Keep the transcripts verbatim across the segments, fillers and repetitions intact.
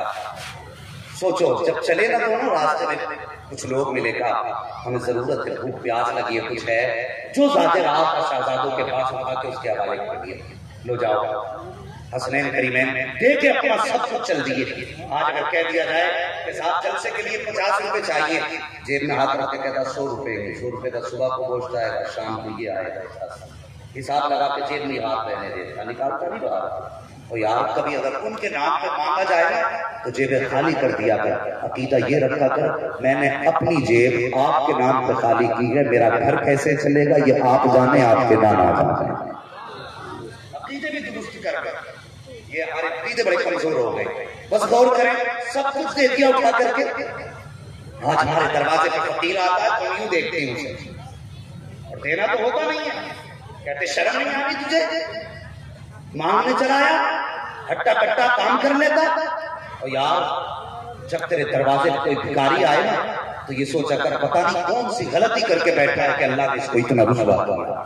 تھا. سوچو جب چلے نا دونوں راستے میں کچھ لوگ ملے گا, ہمیں ضرورت ہے, بھوک پیاس لگی ہے, کچھ ہے, جو ذات راہ کا شہزادوں کے پاس اٹھا کے اس کے حوالے کر دیا, لو جاؤ. حسنین کریمین دے کے اپنا سب کچھ چل دیے. آج اگر کہہ دیا جائے کہ صاحب جلسے کے لیے پچاس روپے چاہیے, جیب میں ہاتھ رکھ کے کہتا سو روپے سو روپے کا صبح کو گوشت آئے گا, شام کو یہ آئے گا, حساب لگا کے جیب میں ہاتھ رہنے دیتا, نکالتا نہیں رہا. اور یار کبھی اگر ان کے نام پہ مانگا جائے گا تو جیبیں خالی کر دیا کر. عقیدہ یہ رکھا کر میں نے اپنی جیب آپ کے نام پہ خالی کی ہے, میرا گھر کیسے چلے گا یہ آپ جانے, آپ کے دانا جانے. عقیدے بھی درست کر کر یہ ہمارے عقیدے بڑے کمزور ہو گئے. بس غور کریں, سب کچھ دے دیا اٹھا کر کے. آج ہمارے دروازے پہ فقیر آتا ہے تو یوں دیکھتے ہیں اسے, اور دینا تو ہوتا نہیں ہے. کہتے شرم نہیں آتی تجھے, مانگنے چلایا, ہٹا کٹا کام کر لیتا. اور یار جب تیرے دروازے پہ کوئی بھکاری آئے نا تو یہ سوچا کر پتہ نہیں کون سی غلطی کر کے بیٹھا ہے کہ اللہ نے اس کو اتنا رسوا کیا.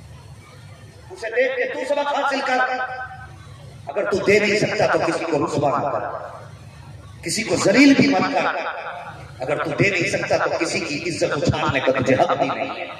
اسے دیکھ کے تو سبق حاصل کر. اگر تو دے نہیں سکتا تو کسی کو رسوا نہ کر, کسی کو ذلیل بھی مت کر. اگر تو دے نہیں سکتا تو کسی کی عزت اچھالنے کا تجھے حق بھی نہیں ہے.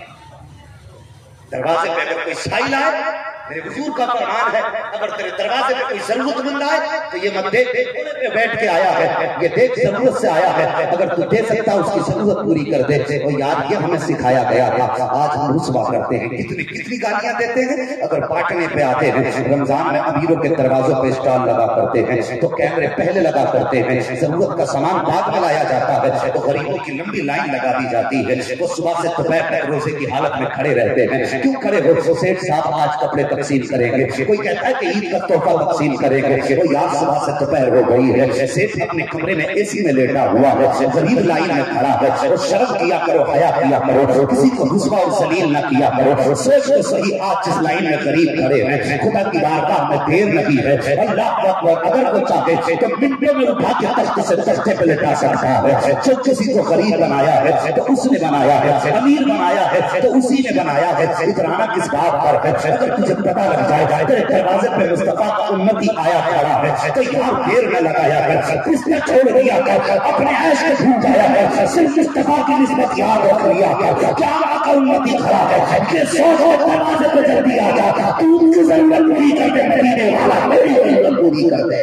دروازے پہ اگر کوئی سائل آئے, میرے حضور کا فرمان ہے, اگر تیرے دروازے پہ کوئی ضرورت مند آئے تو یہ مت دیکھ کونے پہ بیٹھ کے آیا ہے, یہ دیکھ ضرورت سے آیا ہے. اگر تو دے سکتا اس کی ضرورت پوری کر دے. اور یاد یہ ہمیں سکھایا گیا تھا. آج ہم رسوا کرتے ہیں, کتنی کتنی گالیاں دیتے ہیں. اگر بانٹنے پہ آتے ہیں, رمضان میں امیروں کے دروازوں پہ اسٹال لگا کرتے ہیں تو کیمرے پہلے لگا کرتے ہیں. ضرورت کا سامان بعد میں لایا جاتا ہے تو غریبوں کی لمبی لائن لگا دی جاتی ہے. وہ صبح سے دوپہر تک روزے کی حالت میں کھڑے رہتے ہیں. کیوں کھڑے ہو؟ سیٹھ صاحب آج کپڑے تقسیم کریں گے, کوئی کہتا ہے کہ عید کا تحفہ تقسیم کریں گے. وہ یاد صبح سے دوپہر ہو گئی ہے, سیٹھ اپنے کمرے میں اے سی میں لیٹا ہوا ہے, غریب لائن میں کھڑا ہے. اور شرم کیا کرو, حیا کیا کرو, کسی کو رسوا اور ذلیل نہ کیا کرو. سوچ تو صحیح, آج جس لائن میں غریب کھڑے ہیں خدا کی بارگاہ میں دیر لگی ہے. اللہ اکبر, اگر وہ چاہے تو منٹوں میں اٹھا کے تخت سے تختے پہ لٹا سکتا ہے. جو کسی کو غریب بنایا ہے تو اس نے بنایا ہے, امیر بنایا ہے تو اسی نے بنایا ہے. اترانا کس بات پر ہے؟ اگر تجھے پتا لگ جائے تیرے دروازے پہ مصطفیٰ کا امتی آیا کھڑا ہے تو یہاں دیر نہ لگایا ہے, اس نے چھوڑ دیا کر اپنے عیش کو بھول جایا ہے, صرف مصطفیٰ کی نسبت یاد رکھ لیا کر. کیا کا امتی کھڑا ہے کہ سو سو دروازے پہ جلدی آ جاتا, تو ان کی ضرورت پوری کر دے, خریدنے والا میری ضرورت پوری کر دے.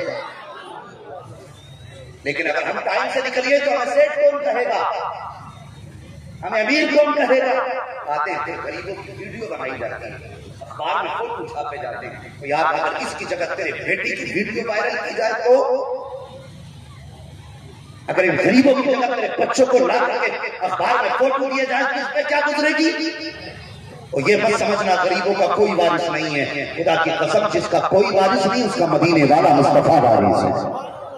لیکن اگر ہم ٹائم سے نکلیے تو ہمیں سیٹ کون کہے گا, ہمیں امیر کون کہے گا. آتے تھے غریبوں کی ویڈیو بنائی جاتی ہے, اخبار میں فوٹو چھاپے جاتے ہیں. تو یار اگر اس کی جگہ تیرے بیٹی کی ویڈیو وائرل کی جائے تو, اگر ان غریبوں کی جگہ تیرے بچوں کو لا کر کے اخبار میں فوٹو دیے جائے تو اس پہ کیا گزرے گی. اور یہ مت سمجھنا غریبوں کا کوئی وارث نہیں ہے, خدا کی قسم جس کا کوئی وارث نہیں اس کا مدینے والا مصطفیٰ وارث ہے.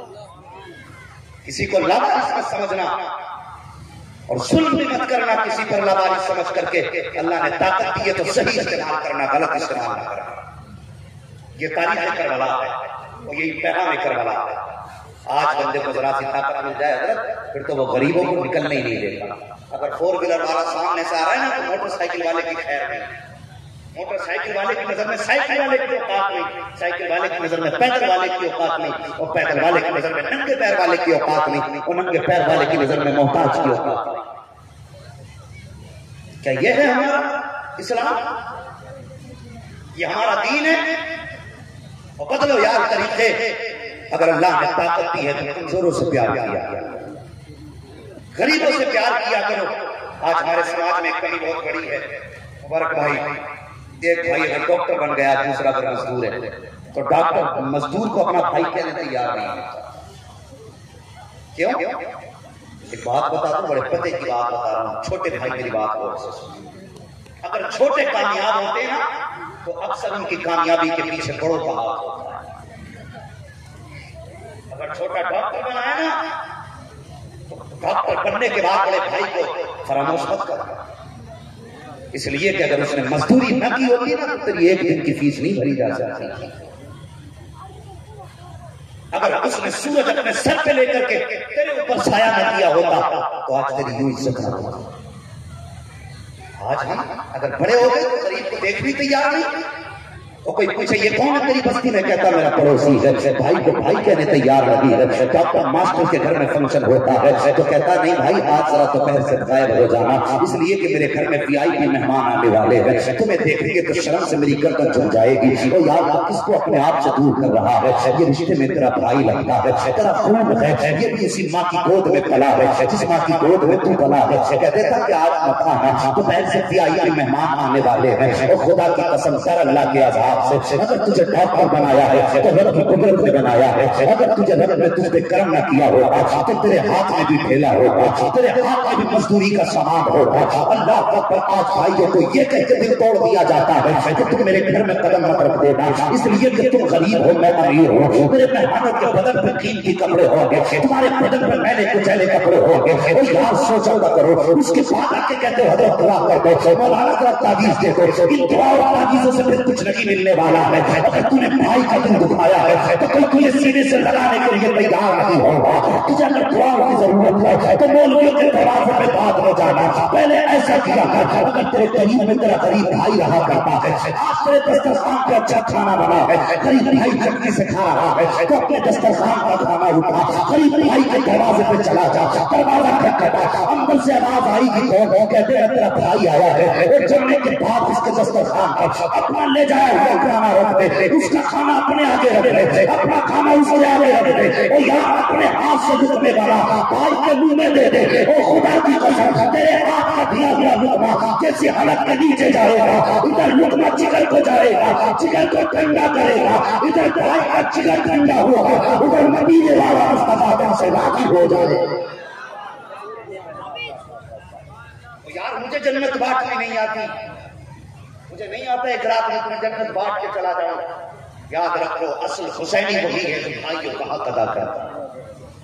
کسی کو لاوارث مت سمجھنا اور ظلم بھی مت کرنا کسی پر لاوارث سمجھ کر کے. اللہ نے طاقت دی ہے تو صحیح استعمال کرنا, غلط استعمال نہ کرنا. یہ تاریخ کربلا ہے اور یہی پیغام کربلا ہے. آج بندے کو ذرا سی طاقت مل جائے حضرت, پھر تو وہ غریبوں کو نکلنے ہی نہیں دیتا. اگر فور ویلر والا سامنے سے آ رہا ہے نا تو موٹر سائیکل والے کی خیر نہیں. موٹر سائیکل والے کی نظر میں سائیکل والے کی اوقات نہیں, سائیکل والے کی نظر میں پیدل والے کی اوقات نہیں, اور پیدل والے کی نظر میں ننگے پیر والے کی اوقات نہیں, اور ننگے پیر والے کی نظر میں محتاج کی اوقات نہیں. کیا یہ ہے ہمارا اسلام؟ یہ ہمارا دین ہے؟ اور بدلو یار طریقے. اگر اللہ نے طاقت دی ہے تو کمزوروں سے پیار کیا, غریبوں سے پیار کیا کرو. آج ہمارے سماج میں ایک کمی بہت بڑی ہے. مبارک بھائی, ایک بھائی اگر ڈاکٹر بن گیا, دوسرا اگر مزدور ہے تو ڈاکٹر مزدور کو اپنا بھائی کہنے تیار نہیں ہے. کیوں؟ ایک بات بتا دوں, بڑے پتے کی بات بتا رہا ہوں, چھوٹے بھائی میری بات غور سے سنیں. اگر چھوٹے کامیاب ہوتے ہیں تو اکثر ان کی کامیابی کے پیچھے بڑوں کا ہاتھ ہوتا ہے. اگر چھوٹا ڈاکٹر بنا ہے نا تو ڈاکٹر بننے کے بعد بڑے بھائی کو فراموش مت کر, اس لیے کہ اگر اس نے مزدوری نہ کی ہوتی نا تو تیری ایک دن کی فیس نہیں بھری جا سکتی. اگر اس نے سورج اپنے سر پہ لے کر کے تیرے اوپر سایہ نہ کیا ہوتا تو آج تیری یوں عزت نہ ہوتی. آج ہم اگر بڑے ہو گئے تو غریب کو دیکھ بھی تیار نہیں, اور کوئی پوچھے یہ کون ہے تیری بستی میں؟ کہتا میرا پڑوسی ہے۔ بھائی کو بھائی کہنے تیار لگی ہے۔ ڈاکٹر ماسٹر کے گھر میں فنکشن ہوتا ہے تو کہتا نہیں بھائی آج ذرا دوپہر سے غائب ہو جانا، اس لیے کہ میرے گھر میں وی آئی پی مہمان آنے والے ہیں، تمہیں دیکھیں گے تو شرم سے میری گردن جھک جائے گی۔ اور یار تو کس کو اپنے آپ سے دور کر رہا ہے؟ یہ رشتے میں تیرا بھائی لگتا ہے، تیرا خون ہے، یہ بھی اسی ماں کی گود میں پلا ہے جس ماں کی گود میں تو پلا ہے۔ کہہ دیتا کہ آج مت آنا، دوپہر سے وی آئی پی مہمان آنے والے ہیں، اور خدا کی قسم کر اللہ کے عذاب سے اگر تجھے ڈاکٹر بنایا ہے تو رب کی قدرت نے بنایا ہے، اگر تجھے رب نے تجھ پہ کرم نہ کیا ہوگا تو تیرے ہاتھ میں بھی ٹھیلا ہوگا، تیرے ہاتھ میں بھی مزدوری کا سامان ہوگا۔ اللہ پر آج بھائیوں کو یہ کہہ کے دل توڑ دیا جاتا ہے کہ تم میرے گھر میں قدم مت رکھ دینا، اس لیے کہ تم غریب ہو میں امیر ہوں، میرے مہمانوں کے بدن پہ قیمتی کپڑے ہوں گے، تمہارے بدن پہ میلے کچیلے کپڑے ہوں گے۔ اور یار سوچا نہ کرو، اس کے بعد آ کے کہتے ہو حضرت دعا کر دو، مولانا ذرا تعویذ دے دو، ان دعا اور تعویذوں سے پھر کچھ نہیں ملنے والا ہے۔ اگر تم نے بھائی کا دل دکھایا ہے تو کوئی تجھے سینے سے لگانے کے لیے تیار نہیں ہوگا۔ تجھے اگر دعا کی ضرورت ہے تو مولویوں کے دروازے پہ بات ہو جانا، پہلے ایسا کیا کر، اگر تیرے قریب میں تیرا غریب بھائی رہا کرتا ہے، آج تیرے دسترخوان پہ اچھا کھانا بنا ہے، غریب بھائی چٹنی سے کھا رہا ہے تو اپنے دسترخوان کا کھانا اٹھا، غریب بھائی کے دروازے پہ چلا جا، دروازہ کھٹکھٹا، اندر سے آواز آئی کہ کون ہے؟ کہتے ہیں تیرا بھائی آیا ہے، اور جانے کے بعد اس کے دسترخوان پر اپنا لے جایا ہوا کھانا رکھ دے، اس کا کھانا اپنے آگے رکھ دے، اپنا کھانا اس کے آگے رکھ دے، اور یہاں اپنے ہاتھ سے لقمے والا بھائی کے منہ میں دے دے، اور خدا کی قسم تیرے ہاتھ کا دیا ہوا لقمہ جیسے حلق کے نیچے جائے گا، ادھر لقمہ جگر کو جائے گا، جگر کو ٹھنڈا کرے گا، ادھر بھائی کا جگر ٹھنڈا ہوگا، ادھر مدینے والا مصطفیٰ سے راضی ہو جائے۔ یار مجھے جنت بانٹنی نہیں آتی، مجھے نہیں آتا ایک رات میں تمہیں جنت بانٹ کے چلا جاؤں۔ یاد رکھو اصل حسینی وہی ہے جو بھائیوں کا حق ادا کرتا ہے،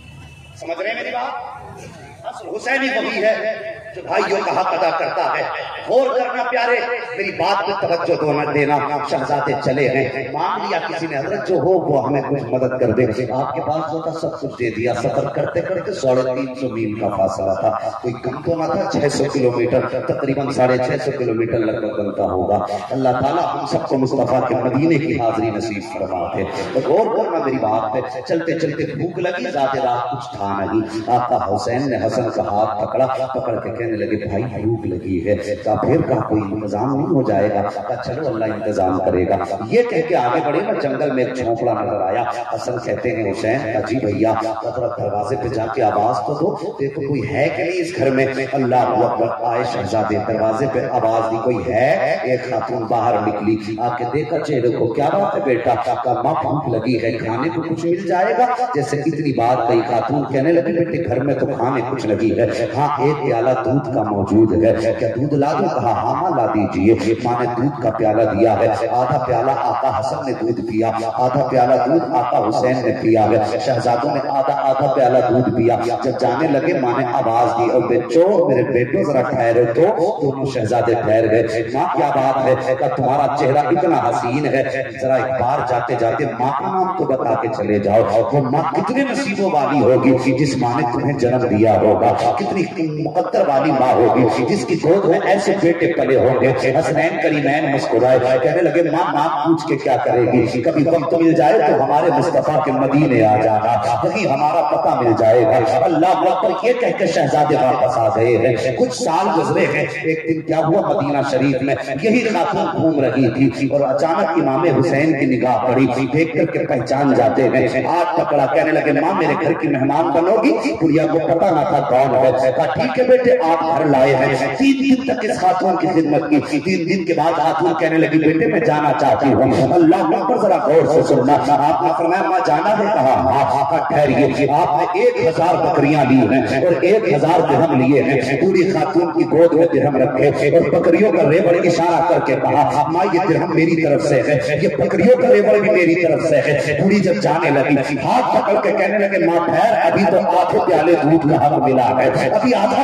سمجھ رہے ہیں میری بات؟ اصل حسینی وہی ہے جو بھائیوں کا حق ادا کرتا ہے۔ غور کرنا پیارے، میری بات پہ توجہ دو نہ دینا، شہزادے چلے ہیں، مانگ لیا کسی نے حضرت جو ہو وہ ہمیں کچھ مدد کر دے، آپ کے پاس جو تھا سب کچھ دے دیا۔ سفر کرتے کرتے ساڑھے تین سو میل کا فاصلہ تھا، کوئی کم تو نہ تھا، چھ سو کلومیٹر تقریباً ساڑھے چھ سو کلومیٹر لگ بھگ بنتا ہوگا۔ اللہ تعالیٰ ہم سب کو مصطفیٰ کے مدینے کی حاضری نصیب فرماتے۔ غور کرنا میری بات پہ، چلتے چلتے بھوک لگی، ذات رات کچھ تھا نہیں، آقا حسین نے حسن کا ہاتھ پکڑا، پکڑ کے کہنے لگے بھائی بھوک لگی ہے، کہا پھر کہا کوئی انتظام نہیں ہو جائے گا؟ کہا چلو اللہ انتظام کرے گا۔ یہ کہہ کے آگے بڑھے نا، جنگل میں ایک جھونپڑا نظر آیا۔ حسن کہتے ہیں حسین کہا جی بھیا، دروازے پہ جا کے آواز تو دو، دیکھو کوئی ہے کہ نہیں اس گھر میں۔ اللہ اکبر، آئے شہزادے، دروازے پہ آواز دی کوئی ہے؟ ایک خاتون باہر نکلی، آ کے دیکھا چہرے کو، کیا بات ہے بیٹا؟ کہا ماں بھوک لگی ہے، کھانے کو کچھ مل جائے گا؟ جیسے اتنی بات کہی، خاتون کہنے لگی بیٹے گھر میں تو کھانے کچھ لگی ہے، ہاں ایک پیالہ دودھ کا موجود ہے، کیا دودھ لا دوں؟ کہا ہاں ماں لا دیجیے۔ ماں نے دودھ کا پیالہ دیا ہے، آدھا پیالہ آقا حسن نے دودھ پیا، آدھا پیالہ دودھ آقا حسین نے پیا ہے، شہزادوں نے آدھا آدھا پیالہ دودھ پیا۔ جب جانے لگے ماں نے آواز دی، اور بچوں میرے بیٹوں ذرا ٹھہرو تو۔ دونوں شہزادے ٹھہر گئے۔ ماں کیا بات ہے؟ کہا تمہارا چہرہ اتنا حسین ہے، ذرا ایک بار جاتے جاتے ماں کا نام تو بتا کے چلے جاؤ۔ وہ ماں کتنے نصیبوں والی ہوگی جس ماں نے تمہیں جنم دیا ہوگا، کتنی مقدر والی ماں ہوگی جس کی گود میں ایسے بیٹے پلے ہوں گے۔ حسنین کریمین مسکرائے، کہنے لگے ماں نام پوچھ کے کیا کرے گی؟ کبھی وقت مل جائے تو ہمارے مصطفیٰ کے مدینے آ جانا، وہیں ہمارا پتہ مل جائے گا۔ اللہ اکبر، یہ کہہ کے شہزادے واپس آ گئے ہیں۔ کچھ سال گزرے ہیں، ایک دن کیا ہوا مدینہ شریف میں، یہی خاتون گھوم رہی تھی اور اچانک امام حسین کی نگاہ پڑی، دیکھ کر کے پہچان جاتے ہیں، ہاتھ پکڑا، کہنے لگے ماں میرے گھر کی مہمان بنو گی؟ گڑیا کو پتہ نہ تھا کون ہے، کہا ٹھیک ہے بیٹے آپ گھر لائے ہیں۔ تین دن تک اس خاتون کی خدمت کی، تین دن کے بعد خاتون کہنے لگی بیٹے میں جانا چاہتی ہوں۔ اللہ اکبر، ذرا غور سے سننا، آپ نے فرمایا ماں جانا ہے؟ کہا ہاں۔ کہا ٹھہریے، آپ نے ایک ہزار بکریاں لی ہیں اور ایک ہزار درہم لیے ہیں، پوری خاتون کی گود میں درہم رکھے اور بکریوں کا ریوڑ اشارہ کر کے کہا ماں یہ درہم میری طرف سے ہے، یہ بکریوں کا ریوڑ بھی میری طرف سے ہے۔ پوری جب جانے لگی، ہاتھ پکڑ کے کہنے لگے ماں ٹھہر، ابھی تو آدھے پیالے دودھ کا حق ملا ہے، ابھی آدھا پیالہ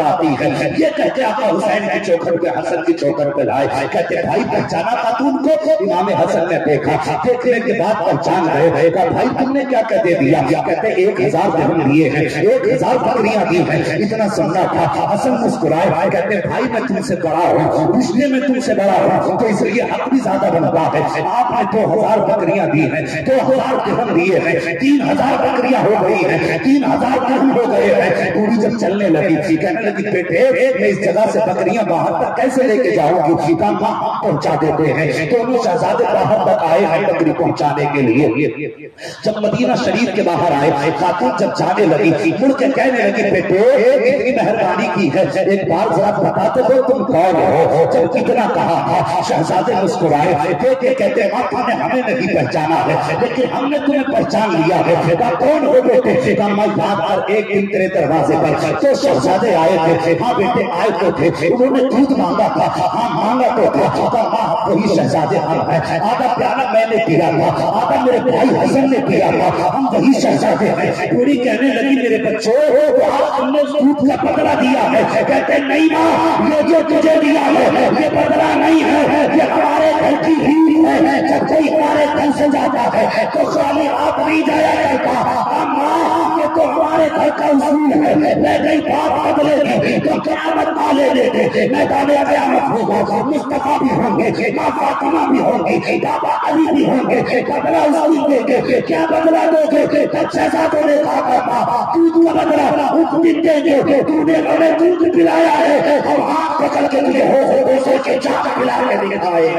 آتی ہے، یہ کہتے آقا حسین کی چوکھر پہ حسن کی چوکھر پہ لائے، کہتے بھائی پہچانا خاتون کو؟ امام حسن نے دیکھا، دیکھنے کے بعد پہچان گئے، کہا بھائی تم نے کیا کہہ دیا؟ کہتے ایک ہزار درہم لیے ہیں، ایک ہزار بکریاں دی ہیں، اتنا سننا تھا۔ حسن مسکرائے، کہتے بھائی میں تم سے بڑا ہوں، رشتے میں تم سے بڑا ہوں، تو اس لیے حق بھی زیادہ بنتا ہے۔ آپ نے دو ہزار بکریاں دی ہیں، دو ہزار درہم دیے ہیں، تین ہزار بکریاں ہو گئی ہیں، تین ہزار درہم ہو گئے ہیں۔ پوری جب چلنے لگی تھی کہنے لگی بیٹے میں اس جگہ سے بکریاں باہر تک کیسے لے کے جاؤں گی؟ کہا ماں ہم پہنچا دیتے ہیں۔ دونوں شہزادے باہر تک آئے ہیں بکری پہنچانے کے لیے۔ جب مدینہ شریف کے باہر آئے، خاتون جب جانے لگی مڑ کے کہنے لگی بیٹے اتنی مہربانی کی ہے ایک بار ذرا بتاتے ہو تم کون ہو؟ جب اتنا کہا شہزادے مسکرائے، بیٹے کہتے ماں تم نے ہمیں نہیں پہچانا ہے لیکن ہم نے تمہیں پہچان لیا ہے۔ کہا کون ہو بیٹے؟ کہا میں یاد کر ایک دن تیرے دروازے پر تو شہزادے آئے تھے۔ ہاں بیٹے آئے تو تھے، انہوں نے دودھ مانگا تھا، ہاں مانگا تو تھا۔ کہا ہاں وہی شہزادے ہم ہیں، آدھا پیالہ میں نے پیا تھا، آدھا میرے بھائی حسن نے پیا تھا، ہم وہی شہزادے ہیں۔ پوری کہنے لگی میرے بچوں آج تم نے دودھ کا بدلہ دیا ہے۔ کہتے نہیں ماں یہ جو تجھے دیا ہے یہ بدلہ نہیں ہے، یہ ہمارے گھر کی ہی ہے۔ جب کوئی ہمارے گھر سے جاتا ہے تو خالی آپ نہیں جایا کرتا، ماں یہ تو ہمارے گھر کا اصول ہے۔ میں نہیں بات بدلے گی تو قیامت والے دے میدان قیامت ہوگا، مصطفیٰ بھی ہوں گے، ماں فاطمہ بھی ہوں گی، بابا علی بھی ہوں گے، بدلہ اصول دیں گے۔ کیا بدلہ دو گے؟ جب شہزادوں نے کہا تھا دودھ کا بدلہ اس دن دیں گے، تو نے ہمیں دودھ پلایا ہے اور ہاتھ پکڑ کے تجھے ہو ہو ہو سو کے چاک پلا کے دکھائے۔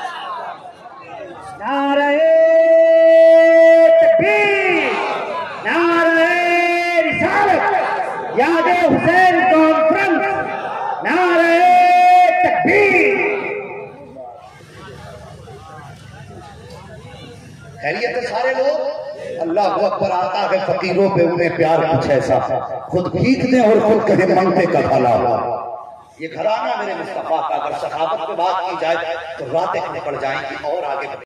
نعرہ تکبیر، نعرہ رسالت، یاد حسین کانفرنس، نعرہ تکبیر۔ خیریت ہے سارے لوگ؟ اللہ اکبر آتا ہے فقیروں پہ انہیں پیار کچھ ایسا، خود بھیک دیں اور خود کہیں منگتے کا بھلا ہوا۔ یہ گھرانہ میرے مصطفیٰ کا اگر صحابت پہ بات کی جائے تو راتیں پڑ جائیں گی اور آگے